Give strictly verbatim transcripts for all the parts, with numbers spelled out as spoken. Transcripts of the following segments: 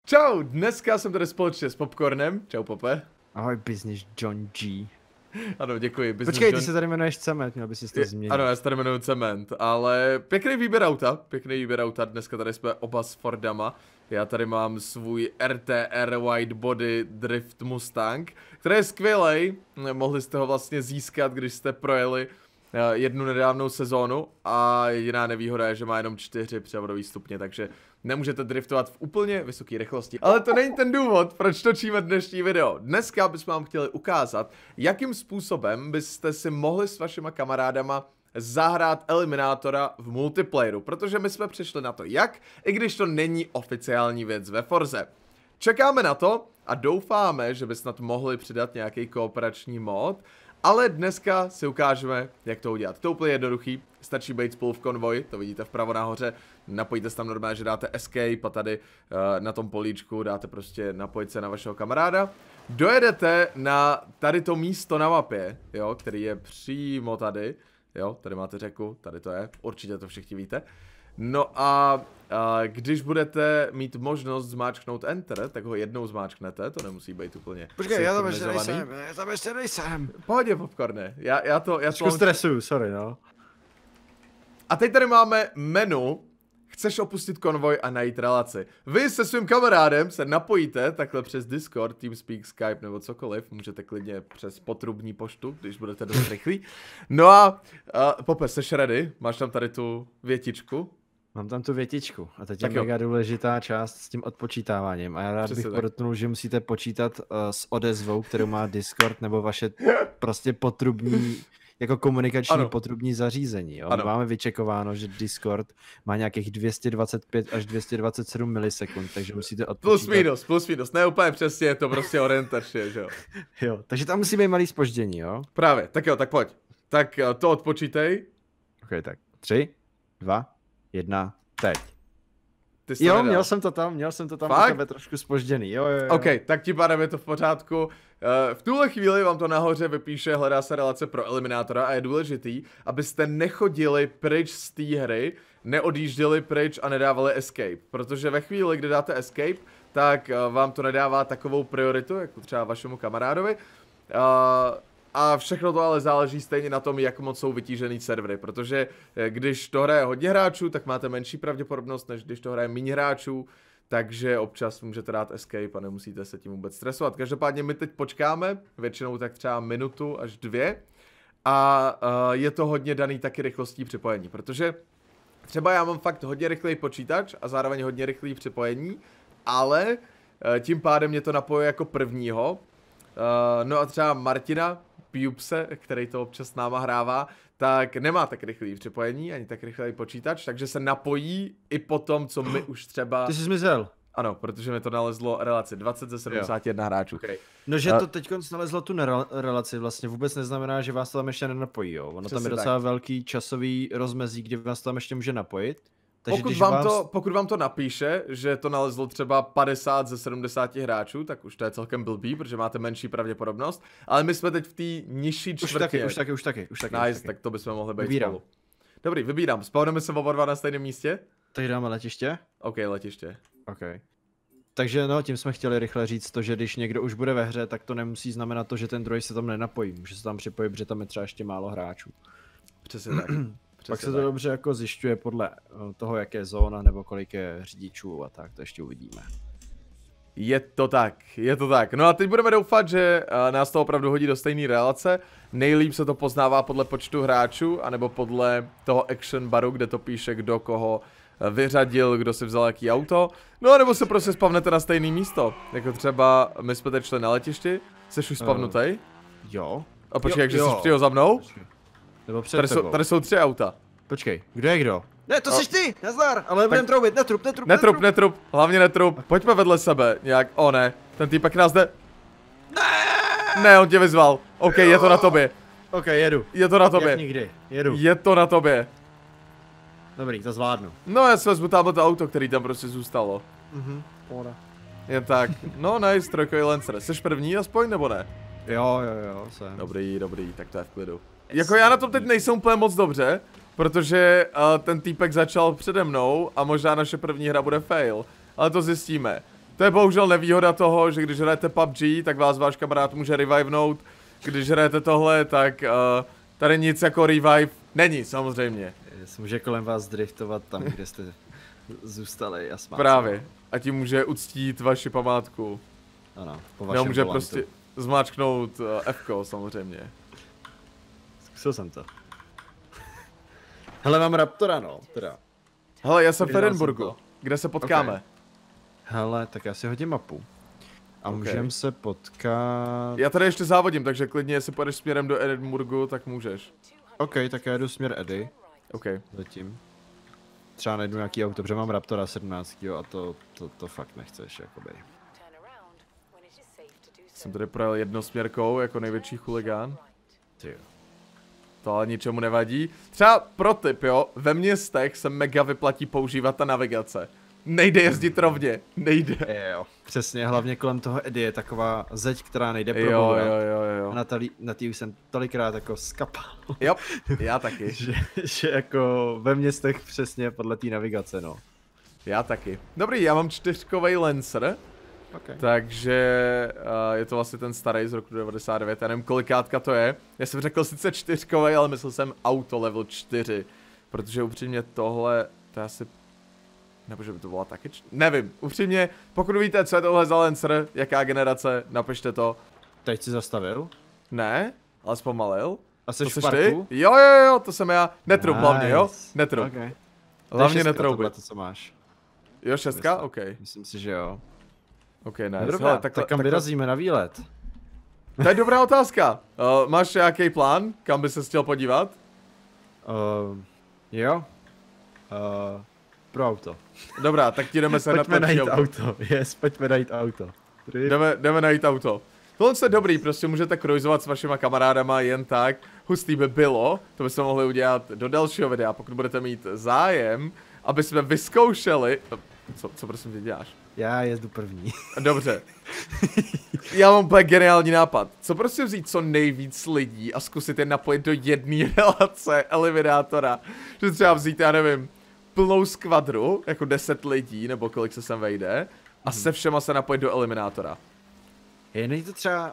Čau, dneska jsem tady společně s Popcornem. Čau, Pope. Ahoj, Business John G. Ano, děkuji. Business Počkej, John... ty se tady jmenuješ Cement, měl bys si to změnit. Ano, já se tady jmenuji Cement, ale pěkný výběr auta, pěkný výběr auta. Dneska tady jsme oba s Fordama. Já tady mám svůj R T R Widebody Drift Mustang, který je skvělej. Mohli jste ho vlastně získat, když jste projeli jednu nedávnou sezónu a jediná nevýhoda je, že má jenom čtyři převodové stupně, takže nemůžete driftovat v úplně vysoké rychlosti. Ale to není ten důvod, proč točíme dnešní video. Dneska bychom vám chtěli ukázat, jakým způsobem byste si mohli s vašima kamarádama zahrát eliminátora v multiplayeru, protože my jsme přišli na to jak, i když to není oficiální věc ve Forze. Čekáme na to a doufáme, že by snad mohli přidat nějaký kooperační mod, ale dneska si ukážeme, jak to udělat. To je úplně jednoduchý, stačí být spolu v konvoji, to vidíte vpravo nahoře, napojíte se tam normálně, že dáte escape a tady uh, na tom políčku dáte prostě napojit se na vašeho kamaráda. Dojedete na tady to místo na mapě, jo, který je přímo tady, jo, tady máte řeku, tady to je, určitě to všichni víte. No a, a když budete mít možnost zmáčknout Enter, tak ho jednou zmáčknete, to nemusí být úplně Počkej, já tam ještě nejsem, já tam ještě nejsem. Pohodě, Popcorne, já, já to... Já to stresuju, sorry, no. A teď tady máme menu, chceš opustit konvoj a najít relaci. Vy se svým kamarádem se napojíte takhle přes Discord, TeamSpeak, Skype nebo cokoliv, můžete klidně přes potrubní poštu, když budete dost rychlí. No a, a Pope, jsi ready? Máš tam tady tu větičku? Mám tam tu větičku a teď je mega důležitá část s tím odpočítáváním a já rád Přesně bych tak. podotknul, že musíte počítat uh, s odezvou, kterou má Discord nebo vaše prostě potrubní, jako komunikační ano. potrubní zařízení. Jo? Máme vyčekováno, že Discord má nějakých dvě stě dvacet pět až dvě stě dvacet sedm milisekund, takže musíte odpočítat. Plus minus, plus minus, ne úplně přesně, je to prostě orientačně, že jo. Jo, takže tam musí být malý zpoždění, jo. Právě, tak jo, tak pojď. Tak to odpočítej. Ok, tak tři, dva, jedna, teď. Ty jsi jo, nedal. měl jsem to tam, měl jsem to tam u tebe trošku zpožděný, jo, jo, jo. Ok, tak tím pádem je to v pořádku. Uh, v tuhle chvíli vám to nahoře vypíše, hledá se relace pro eliminátora a je důležitý, abyste nechodili pryč z té hry, neodjížděli pryč a nedávali escape, protože ve chvíli, kdy dáte escape, tak uh, vám to nedává takovou prioritu, jako třeba vašemu kamarádovi. Uh, A všechno to ale záleží stejně na tom, jak moc jsou vytížený servery, protože když to hraje hodně hráčů, tak máte menší pravděpodobnost, než když to hraje méně hráčů, takže občas můžete dát escape a nemusíte se tím vůbec stresovat. Každopádně my teď počkáme, většinou tak třeba minutu až dvě, a uh, je to hodně daný taky rychlostí připojení, protože třeba já mám fakt hodně rychlej počítač a zároveň hodně rychlý připojení, ale uh, tím pádem mě to napojuje jako prvního. Uh, no a třeba Martina Pupse, který to občas s náma hrává, tak nemá tak rychlý připojení, ani tak rychlý počítač, takže se napojí i po tom, co my už třeba... Ty jsi zmizel. Ano, protože mi to nalezlo relaci dvacet ze sedmdesát jedna jo. hráčů. Okay. No, že to teď nalezlo tu relaci vlastně vůbec neznamená, že vás to tam ještě nenapojí, jo. Ono Přesně tam je docela tak. velký časový rozmezí, kdy vás to tam ještě může napojit. Takže pokud, vám vás... to, pokud vám to napíše, že to nalezlo třeba padesát ze sedmdesáti hráčů, tak už to je celkem blbý, protože máte menší pravděpodobnost, ale my jsme teď v té nižší čtvrtině. Už taky, už taky, už taky. Nice, už taky. tak to bychom mohli být vybírám. spolu. Dobrý, vybírám. Spawneme se oba dva na stejném místě? Tady dáme letiště? OK, letiště. OK. Takže no, tím jsme chtěli rychle říct to, že když někdo už bude ve hře, tak to nemusí znamenat to, že ten druhý se tam nenapojí. Může se tam připojit, protože tam je třeba ještě málo hráčů. Přesně tak. Přesně Pak se to tak. dobře jako zjišťuje podle toho, jak je zóna nebo kolik je řidičů a tak, to ještě uvidíme. Je to tak, je to tak. No a teď budeme doufat, že uh, nás to opravdu hodí do stejné relace. Nejlíp se to poznává podle počtu hráčů, anebo podle toho action baru, kde to píše, kdo koho vyřadil, kdo si vzal jaký auto. No a nebo se prostě spavnete na stejné místo. Jako třeba my jsme teď šli na letišti, jsi už spavnutej? Uh, jo. A počkej, jakže jsi přijel za mnou? Nebo před tady, jsou, tady jsou tři auta. Počkej, kdo je kdo? Ne, to jsi ty, nazdar, ale budem troubit, netrup, netrup, netrup, netrup, hlavně netrup, pojďme vedle sebe, nějak, o ne, ten týpek nás jde. Ne, ne, on tě vyzval, ok, jo. Je to na tobě. Ok, jedu. Je to na tobě. Jak nikdy, jedu. Je to na tobě. Dobrý, to zvládnu. No, já si vezmu tamhle to auto, který tam prostě zůstalo. Mhm, pohoda. Jen tak, no nice, trojkový Lancer, jsi první aspoň, nebo ne? Jo, jo, jo, jsem. Dobrý, dobrý, tak to je v klidu. Jako já na tom teď nejsem úplně moc dobře, protože uh, ten týpek začal přede mnou a možná naše první hra bude fail, ale to zjistíme. To je bohužel nevýhoda toho, že když hrajete P U B G, tak vás váš kamarád může revivenout. Když hrajete tohle, tak uh, tady nic jako revive není, samozřejmě. Může kolem vás driftovat tam, kde jste zůstali a smát. Právě. A tím může uctít vaši památku. Ano, po vašem Nebo může volantu. prostě zmáčknout uh, F-ko, samozřejmě. Zkusil jsem to. Hele, mám Raptora, no, teda. Hele, já jsem v Edinburgu. Kde se potkáme? Okay. Hele, tak já si hodím mapu. A Okay. můžeme se potkat... Já tady ještě závodím, takže klidně, jestli pojedeš směrem do Edinburgu, tak můžeš. OK, tak já jdu směr Eddie. OK. Zatím. Třeba najdu nějaký auto, protože mám Raptora sedmnáct a to, to, to fakt nechceš, jakoby. Jsem tady projel jednosměrkou jako největší chuligán. Ty jo. To ale ničemu nevadí. Třeba pro tip, jo, ve městech se mega vyplatí používat ta navigace. Nejde jezdit rovně, nejde. Jo, přesně, hlavně kolem toho Eddie je taková zeď, která nejde Jo, probourat. jo, jo, jo. A na, tali, na tý už jsem tolikrát jako skapal. Jo, já taky. že, že jako ve městech přesně podle té navigace, no. Já taky. Dobrý, já mám čtyřkovej Lancer. Okay. Takže uh, je to vlastně ten starý z roku devadesát devět, já nevím kolikátka to je. Já jsem řekl sice čtyřkovej, ale myslel jsem auto level čtyři. Protože upřímně tohle, to asi... Nebo že by to byla taky č... Nevím, upřímně, pokud víte, co je tohle za Lancer, jaká generace, napište to. Teď si zastavil? Ne, ale zpomalil. A jsi To v seš parku? ty? Jo, jo, jo, to jsem já. Netrup Nice. hlavně, jo? Netrup. Okay. Hlavně šestka, netroubit. tohle to, co máš. Jo, šestka? OK. Myslím si, že jo. OK, nice. No dobrá, Hele, tak takhle, kam takhle... vyrazíme na výlet? To je dobrá otázka. Uh, máš nějaký plán, kam by se chtěl podívat? Uh, jo. Uh, pro auto. Dobrá, tak ti jdeme se na Pojďme to najít auto. Yes, pojďme najít auto. Jdeme, jdeme najít auto. Tohle je dobrý, prostě můžete cruisovat s vašima kamarádama jen tak. Hustý by bylo, to bychom mohli udělat do dalšího videa, pokud budete mít zájem, aby jsme vyzkoušeli... Co, co prosím tě děláš? Já jezdu první. Dobře. Já mám úplně geniální nápad. Co prostě vzít co nejvíc lidí a zkusit je napojit do jedné relace eliminátora. Že třeba vzít, já nevím, plnou skvadru, jako deset lidí, nebo kolik se sem vejde, a se všema se napojit do eliminátora. Je, není to třeba...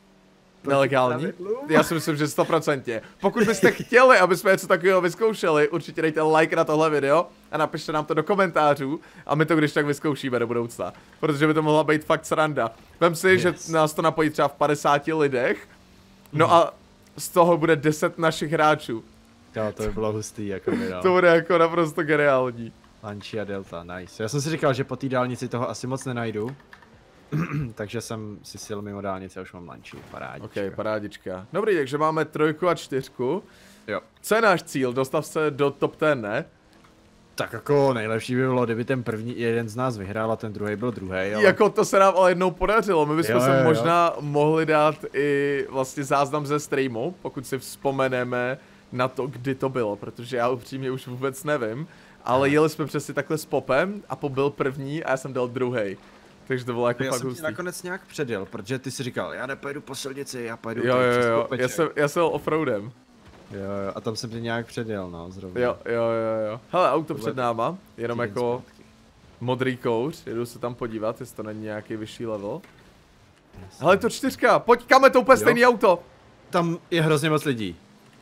Nelegální? Já si myslím, že sto procent. Pokud byste chtěli, aby jsme něco takového vyzkoušeli, určitě dejte like na tohle video a napište nám to do komentářů a my to když tak vyzkoušíme do budoucna. Protože by to mohla být fakt sranda. Vem si, yes. že nás to napojí třeba v padesáti lidech, no hmm. a z toho bude deset našich hráčů. Jo, to by bylo hustý, jako by no. To bude jako naprosto geniální. Lancia Delta, nice. Já jsem si říkal, že po té dálnici toho asi moc nenajdu. Takže jsem si sil mimo dálnice a už mám Lancia, parádička. Ok, parádička. Dobrý, takže máme trojku a čtyřku. Jo. Co je náš cíl? Dostav se do top ten, ne? Tak jako nejlepší by bylo, kdyby ten první jeden z nás vyhrál a ten druhý byl druhý. Ale... Jako to se nám ale jednou podařilo, my bychom jo, se jo, jo. možná mohli dát i vlastně záznam ze streamu, pokud si vzpomeneme na to, kdy to bylo, protože já upřímně už vůbec nevím. Ale jeli jsme přesně takhle s Popem a Pop byl první a já jsem dal druhý. Takže to bylo jako já fakt jsem hustý. ti nakonec nějak předjel, protože ty si říkal, já nepojedu po silnici, já pojedu Jo, jo, přes jo, kopeček. já jsem, já jsem offroadem. Jo, jo, a tam jsem tě nějak předjel, no, zrovna. Jo, jo, jo, jo. Hele, auto Tohle před náma, jenom týden jako zpátky. modrý kouř, jedu se tam podívat, jestli to není nějaký vyšší level. Jasně. Hele, to čtyřka, pojď, kam je to úplně Jo. stejný auto. Tam je hrozně moc lidí.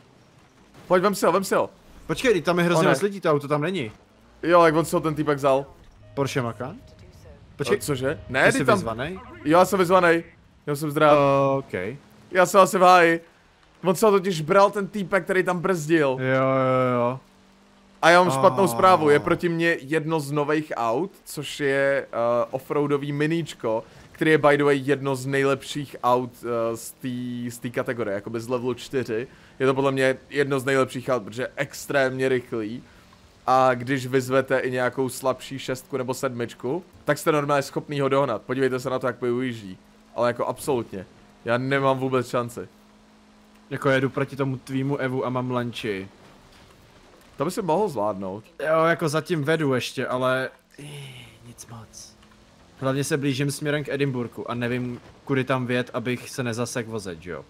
Pojď, vem si ho, vem si ho. Počkej, tam je O, hrozně ne. moc lidí, to auto tam není. Jo, jak on si ho ten týpek vzal. Porsche Macan? O, Počkej, cože? Ne, ty ty jsi tam... vyzvanej? Jo, já jsem vyzvanej. Já jsem zdráv. Uh, OK. Já jsem asi v háji. On se ho totiž bral ten týpek, který tam brzdil. Jo, jo, jo. A já mám špatnou Oh. zprávu, je proti mně jedno z nových aut, což je uh, offroadový miníčko, který je by the way jedno z nejlepších aut uh, z té z té kategorie, jakoby z levelu čtyři. Je to podle mě jedno z nejlepších aut, protože je extrémně rychlý. A když vyzvete i nějakou slabší šestku nebo sedmičku, tak jste normálně schopný ho dohnat. Podívejte se na to, jak ujíždí. Ale jako absolutně. Já nemám vůbec šanci. Jako jedu proti tomu tvýmu Evu a mám Lanči. To by si mohl zvládnout. Jo, jako zatím vedu ještě, ale... Ej, nic moc. Hlavně se blížím směrem k Edinburgu a nevím, kudy tam vjet, abych se nezasek vozet, jo.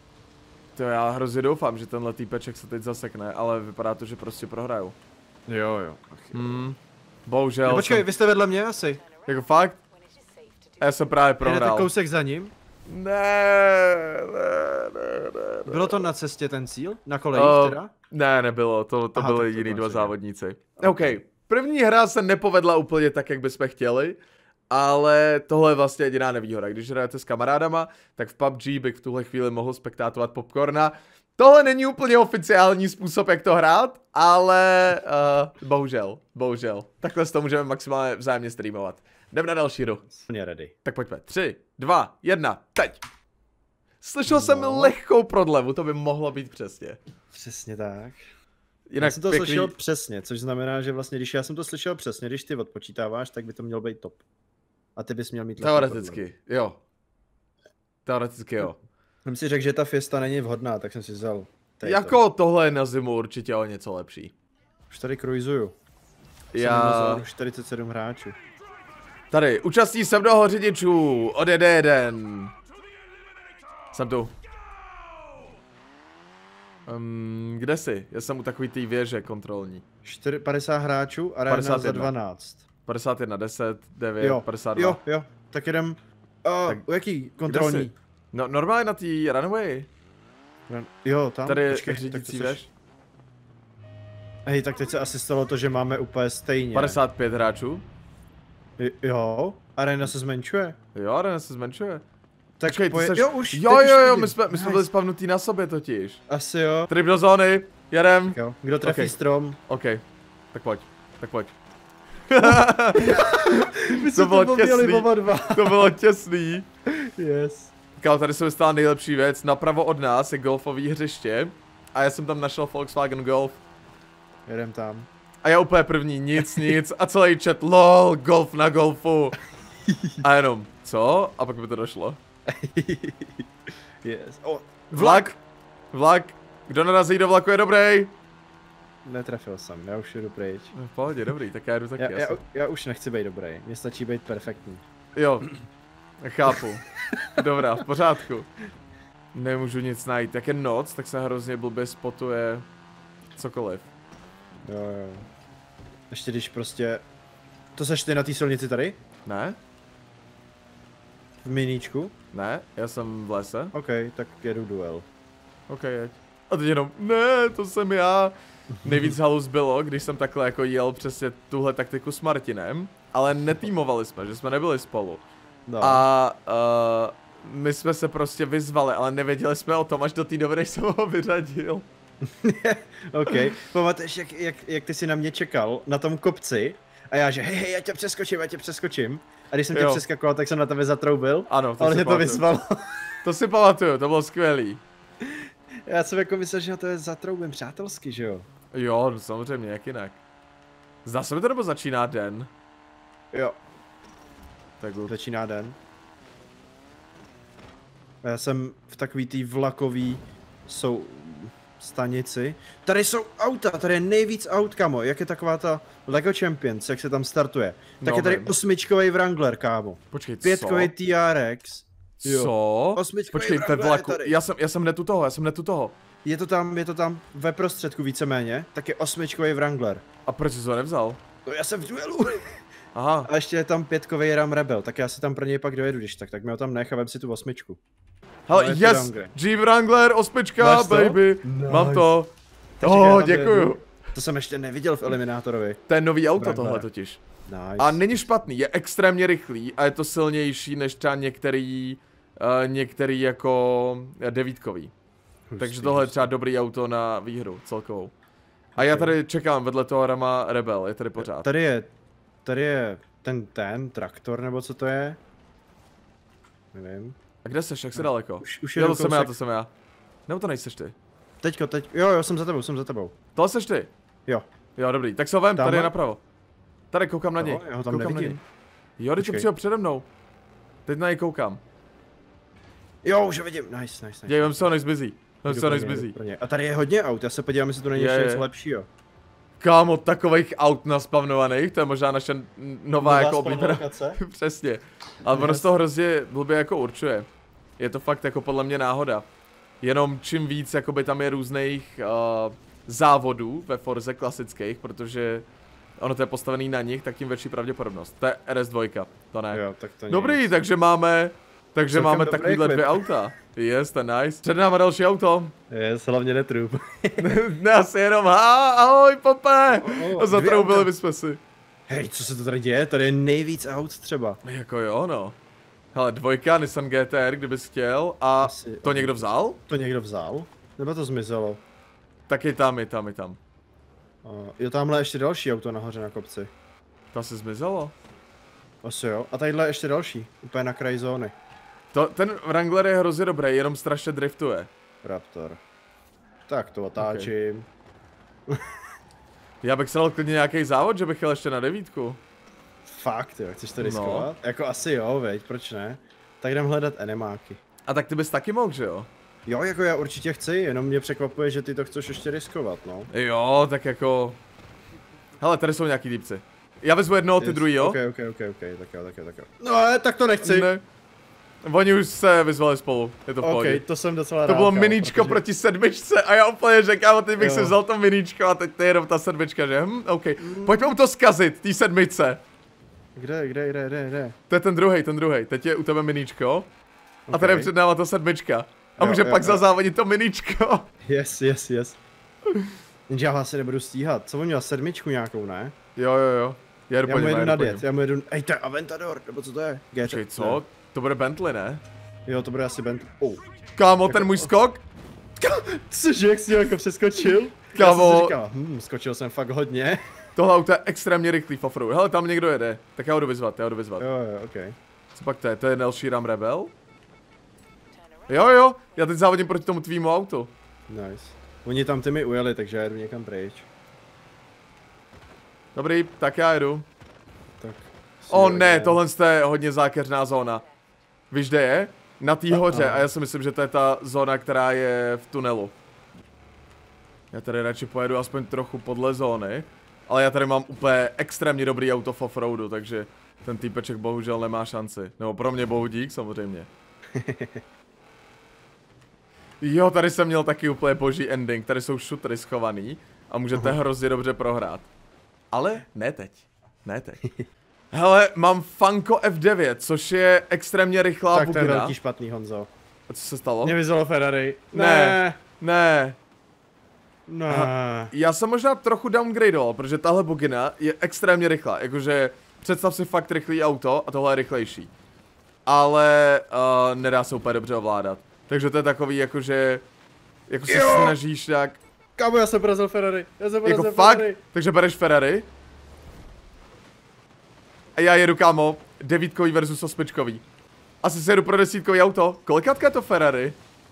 To já hrozně doufám, že tenhle týpeček se teď zasekne, ale vypadá to, že prostě prohraju. Jo, jo. Ach, jo. Hmm. Bohužel. No, počkej, jsem... vy jste vedle mě asi. Jako fakt? A já jsem právě prohrál. Jdete kousek za ním? Ne, ne, ne, ne, ne. Bylo to na cestě ten cíl? Na kolejích uh, teda? Ne, nebylo, to, to Aha, byly to jiný dva závodníci. Okay. OK, první hra se nepovedla úplně tak, jak bychom chtěli, ale tohle je vlastně jediná nevýhoda. Když hrajete s kamarádama, tak v P U B G bych v tuhle chvíli mohl spektátovat Popcorna. Tohle není úplně oficiální způsob, jak to hrát, ale uh, bohužel, bohužel. Takhle to můžeme maximálně vzájemně streamovat. Jdeme na další hru. Jsem ready. Tak pojďme. Tři, dva, jedna, teď. Slyšel no. jsem lehkou prodlevu, to by mohlo být přesně. Přesně tak. Jinak já jsem to pěkný... slyšel přesně, což znamená, že vlastně, když já jsem to slyšel přesně, když ty odpočítáváš, tak by to mělo být top. A ty bys měl mít teoreticky, jo. Teoreticky jo. Jsem si řekl, že ta Fiesta není vhodná, tak jsem si vzal. Jako to. Tohle je na zimu určitě o něco lepší. Už tady cruisuju. Já... čtyřicet sedm hráčů. Tady, účastní se mnoho řidičů, odjede jeden. Jsem tu. Um, kde jsi? Já jsem u takový té věže kontrolní. čtyři, padesát hráčů, arena za dvanáct. padesát jedna, deset, devět, jo. padesát dva. Jo, jo, tak jedem. Uh, tak u jaký kontrolní? No normálně na té runway. Run... Jo, tam. Tady je řídící věž. Hej, tak teď se asi stalo to, že máme úplně stejně. padesát pět hráčů. J jo, arena se zmenšuje. Jo, arena se zmenšuje. Tak Počkej, poje... seš... jo, už, jo, jo, jo, už my jsme, my nice. jsme byli spavnutí na sobě totiž. Asi jo. Trip do zóny, jedem. Jo. Kdo trefí okay. strom? OK, tak pojď, tak pojď. My to bylo to těsný, dva. to bylo těsný. Yes. Kámo, tady se mi stala nejlepší věc, napravo od nás je golfový hřiště. A já jsem tam našel Volkswagen Golf. Jedem tam. A já úplně první, nic, nic, a celý chat, lol, golf na golfu. A jenom, co? A pak by to došlo. Yes. Oh, vlak, vlak, kdo narazí do vlaku je dobrý. Netrefil jsem, já už jdu pryč. No, v pohodě, dobrý, tak já jdu taky. Já, já, já už nechci být dobrý, mně stačí být perfektní. Jo, chápu. Dobrá, v pořádku. Nemůžu nic najít, jak je noc, tak se hrozně blbě spotuje cokoliv. Jo, jo. Ještě když prostě... To seš ty na té silnici tady? Ne? V miníčku? Ne, já jsem v lese. OK, tak jedu duel. OK, jeď. A teď jenom, ne, to jsem já. Nejvíc halus bylo, když jsem takhle jako jel přesně tuhle taktiku s Martinem, ale netýmovali jsme, že jsme nebyli spolu. No. A uh, my jsme se prostě vyzvali, ale nevěděli jsme o tom až do té doby, než jsem ho vyřadil. OK, pamatuješ, jak, jak, jak ty jsi na mě čekal, na tom kopci, a já že hej, hej, já tě přeskočím, já tě přeskočím. A když jsem jo. tě přeskakoval, tak jsem na tebe zatroubil. Ano, to ale si mě to vyzvalo. To si pamatuju, to bylo skvělý. Já jsem jako myslel, že na to je zatroubím přátelsky, že jo? Jo, samozřejmě, jak jinak. Zdá se mi to, nebo začíná den? Jo. Tak začíná den. Já jsem v takový tý vlakový jsou stanici. Tady jsou auta, tady je nejvíc aut, kamo. Jak je taková ta Lego Champions, jak se tam startuje. Tak no, je tady osmičkový Wrangler, kámo. Počkej, pětkový T R X. Jo. Co? Osmičkový Počkej, ve vlaku. Já jsem, já jsem hned u toho, já jsem hned u toho. Je to tam, je to tam ve prostředku víceméně, tak je osmičkový Wrangler. A proč jsi to nevzal? No já jsem v duelu. Aha. A ještě je tam pětkový Ram Rebel, tak já si tam pro něj pak dojedu, když tak, tak mi ho tam nech a vem si tu osmičku. Hele, no, yes! Jeep Wrangler, osmička, baby, nice. Mám to. Tak oh, děkuju. To jsem ještě neviděl v Eliminátorovi. To je nový auto Wrangler. Tohle totiž. Nice. A není špatný, je extrémně rychlý a je to silnější než třeba některý, uh, některý jako devítkový. Hustý, Takže tohle je třeba dobrý auto na výhru celkovou. A okay. Já tady čekám vedle toho Rama Rebel, je tady pořád. Tady je, tady je ten, ten traktor, nebo co to je? Nevím. A kde seš, jak jsi daleko? Už, už jo, to jsem já, to jsem já. Nebo to nejseš ty? Teďko, teď, jo, jo, jsem za tebou, jsem za tebou. Tohle seš ty? Jo. Jo, dobrý, tak se ho vem, tady je napravo. Tady koukám na něj. Já ho tam koukám nevidím. Jo, teď to přijel přede mnou. Teď na něj koukám. Jo, už ho vidím, nice, nice, nice. Děj, vem se ho, než zmizí. Vem se ho, než zmizí. A tady je hodně aut, já se podívám, jestli tu není ještě něco lepšího. Kámo, takových aut naspavnovaných, to je možná naše nová, nová jako oblíbená. Přesně. Ale ono z toho hrozně blbě jako určuje. Je to fakt jako podle mě náhoda. Jenom čím víc jakoby tam je různých uh, závodů ve Forze klasických, protože ono to je postavený na nich, tak tím větší pravděpodobnost. To je R S dva, to ne. Jo, tak to Dobrý, nic. takže máme, takže Celkem máme dobrý takovýhle klip. dvě auta. Yes, to je nice. Před náma další auto. Yes, hlavně netrup. Ne, asi jenom, ha, ahoj, Pope. Oh, oh, Zatroubili bychom si. Hej, co se to tady děje? Tady je nejvíc aut třeba. Jako jo, no. Hele, dvojka, Nissan G T R, kdybys chtěl. A Asi, to někdo vzal? To někdo vzal? Nebo to zmizelo? Tak je tam, je tam, je tam. Uh, jo, tamhle ještě další auto nahoře na kopci. To asi zmizelo. Asi jo. A tadyhle ještě další, úplně na kraji zóny. To, ten Wrangler je hrozně dobrý, jenom strašně driftuje. Raptor. Tak to otáčím. Okay. Já bych se dal klidně nějaký závod, že bych jel ještě na devítku. Fakt jo, chceš to No. riskovat? Jako asi jo, veď, proč ne? Tak jdem hledat enemáky. A tak ty bys taky mohl, že jo? Jo, jako já určitě chci, jenom mě překvapuje, že ty to chceš ještě riskovat, no. Jo, tak jako... Hele, tady jsou nějaký týpci. Já vezmu jednoho, ty Yes. druhý, jo? Ok, ok, ok, ok, tak jo, tak jo, tak jo. No, ale tak to nechci. Ne. Oni už se vyzvali spolu, je to v pohodě. Ok, to jsem docela To rád, bylo kámo, miníčko protože- proti sedmičce a já úplně řekám, teď bych Jo. si vzal to miníčko a teď to je jenom ta sedmička, že? Hm, OK. Pojďme mu to zkazit, tý sedmičce. Kde, kde, kde, kde, kde? To je ten druhý, ten druhý. Teď je u tebe miníčko. A Ok. tady je před náma ta sedmička. A Jo, může jo, pak jo. zazávodit to miníčko. Yes, yes, yes. Jenže já vás asi nebudu stíhat. Co on měl, sedmičku nějakou, ne? Jo, jo, jo. Já jdu Já po mu něm, jedu jdu po něm. nadjet, já mu jedu... Ej, to je Aventador, nebo co to je? G T. Počkej, co? To bude Bentley, ne? Jo, to bude asi Bent... Oh. Kámo, ten můj skok? Cože, jak jsi jako přeskočil? Kámo. Já jsem si říkal, hm, skočil jsem fakt hodně. Tohle auto je extrémně rychlý v offroad. Hele, tam někdo jede. Tak já ho jdu vyzvat, já ho jdu vyzvat. Jo, jo, ok. Co pak to je? To je Nelší Ram Rebel? Jo, jo, já teď závodím proti tomu tvýmu autu. Nice. Oni tam ty mi ujeli, takže já jedu někam pryč. Dobrý, tak já jedu. Tak. O si ne, jedem. tohle je hodně zákeřná zóna. Víš, kde je? Na té hoře Aha. a já si myslím, že to je ta zóna, která je v tunelu. Já tady radši pojedu aspoň trochu podle zóny. Ale já tady mám úplně extrémně dobrý auto v offroadu, takže ten týpeček bohužel nemá šanci. Nebo pro mě bohu dík, samozřejmě. Jo, tady jsem měl taky úplně boží ending, tady jsou šutry schovaný a můžete Aha. hrozně dobře prohrát. Ale ne teď, ne teď. Hele, mám Funko F devět, což je extrémně rychlá Tak to je bugina. velký špatný, Honzo. A co se stalo? Mě vyzvalo Ferrari. Ne. Ne, Ne. já jsem možná trochu downgradeoval, protože tahle bugina je extrémně rychlá, jakože představ si fakt rychlý auto a tohle je rychlejší. Ale uh, nedá se úplně dobře ovládat. Takže to je takový jakože, jako se Jo. snažíš nějak, Kámo, já jsem porazil Ferrari. Já jsem jako porazil fakt, Ferrari. takže bereš Ferrari. A já jedu, kámo, devítkový versus osmičkový. Asi si jedu pro desítkový auto. Kolikátka je to Ferrari?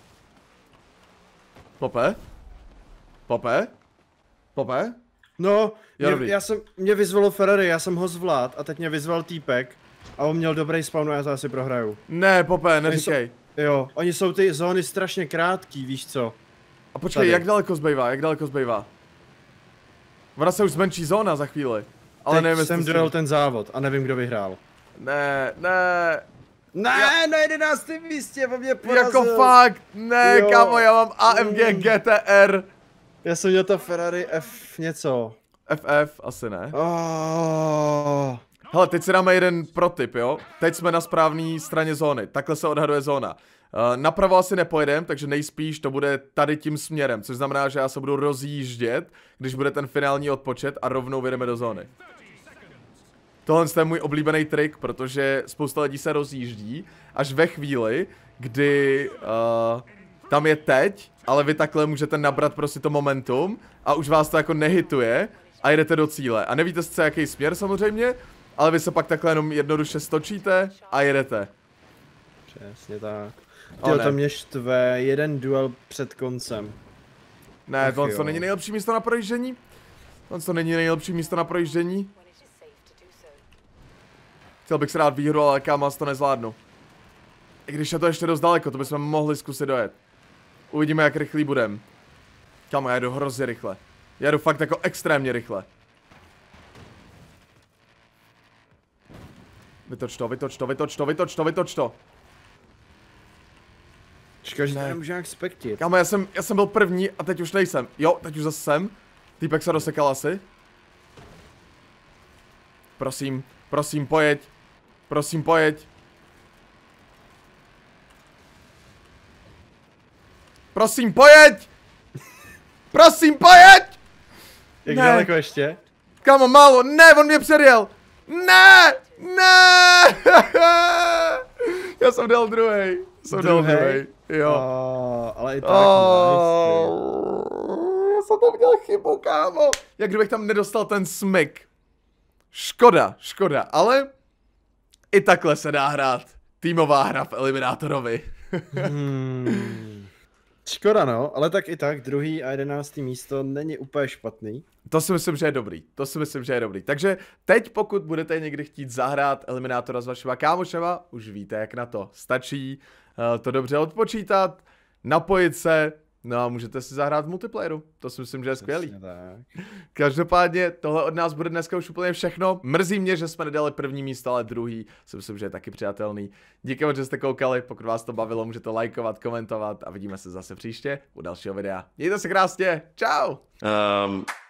Pope? Pope? Pope? No, Jo, mě, dobrý. já jsem, mě vyzvalo Ferrari, já jsem ho zvlád a teď mě vyzval týpek a on měl dobrý spawn a já to asi prohraju. Ne, Pope, neříkej. Jo, oni jsou ty zóny strašně krátký, víš co? A počkej, Tady. jak daleko zbývá, jak daleko zbývá? Ona se už zmenší zóna za chvíli. Ale Teď nevím, jestli jsem si- dojel ten závod a nevím, kdo vyhrál. Ne, ne, Ne, na jedenáctém místě, on mě porazil. jako fakt, ne, Jo. kámo, já mám A M G Mm. G T R. Já jsem měl to Ferrari F něco. F F, asi ne. Oh. Hele, teď si dáme jeden protip, jo? Teď jsme na správné straně zóny, takhle se odhaduje zóna. Uh, napravo asi nepojedem, takže nejspíš to bude tady tím směrem, což znamená, že já se budu rozjíždět, když bude ten finální odpočet a rovnou vyjdeme do zóny. Tohle je můj oblíbený trik, protože spousta lidí se rozjíždí až ve chvíli, kdy uh, tam je teď, ale vy takhle můžete nabrat prostě to momentum a už vás to jako nehituje a jedete do cíle. A nevíte sice jaký směr samozřejmě, ale vy se pak takhle jenom jednoduše stočíte a jedete. Přesně tak. O, Jo, ne. to mě štve jeden duel před koncem. Ne, Ach tohle jo. to není nejlepší místo na projíždění. Tohle to není nejlepší místo na projíždění. Chtěl bych si dát výhru, ale kámo, to nezvládnu. I když je to ještě dost daleko, to bychom mohli zkusit dojet. Uvidíme, jak rychlý budem. Kámo, já jedu hrozně rychle. Já jedu fakt jako extrémně rychle. Vytoč to, vytoč to, vytoč to, vytoč to, vytoč to. Čekaj, že to Ne. nemůžu nějak spektit. Kámo, já jsem, já jsem byl první a teď už nejsem. Jo, teď už zase jsem. Týpek se rozsekal asi. Prosím, prosím, pojeď. Prosím, pojeď. Prosím, pojeď! Prosím, pojeď! Jak daleko ještě? Kámo, málo, ne, on mě předjel! Ne! Ne! Já jsem dal druhej. Jsem dal druhej, jo. Oh, ale i tak, oh, nice. Já jsem tam měl chybu, kámo. Jak kdybych tam nedostal ten smyk. Škoda, škoda, ale i takhle se dá hrát týmová hra v Eliminátorovi. hmm. Škoda no, ale tak i tak, druhý a jedenáctý místo není úplně špatný. To si myslím, že je dobrý, to si myslím, že je dobrý. Takže teď, pokud budete někdy chtít zahrát Eliminátora s vašima kámošema, už víte, jak na to stačí uh, to dobře odpočítat, napojit se, no a můžete si zahrát v multiplayeru. To si myslím, že je skvělý. Každopádně tohle od nás bude dneska už úplně všechno. Mrzí mě, že jsme nedali první místo, ale druhý si myslím, že je taky přijatelný. Díky moc, že jste koukali, pokud vás to bavilo, můžete lajkovat, komentovat a vidíme se zase příště u dalšího videa. Mějte se krásně, čau! Um...